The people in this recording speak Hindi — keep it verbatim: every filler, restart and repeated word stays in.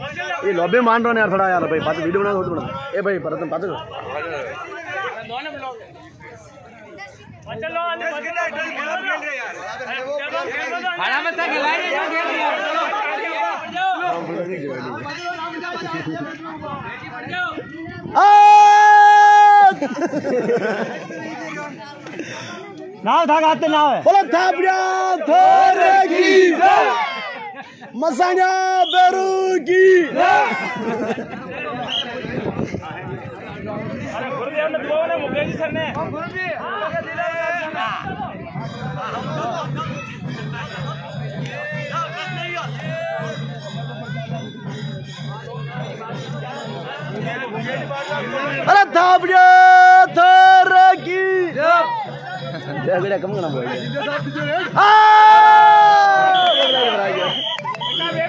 ये लॉबी मान रहा है यार थोड़ा यार भाई बात वीडियो बना थोड़ा ए भाई परतन बात करो चलो वाले खेल रहे यार खाना में तक खिलाए जो खेल रहे यार नाव था गाते नाव है बोलो थापड़िया थोरे की मसाना बेरू की अरे गुरुदेव ने बोला ना मुकेश जी सर ने गुरुजी अरे थापड़िया थोरे की जय बेटा कम करना बोल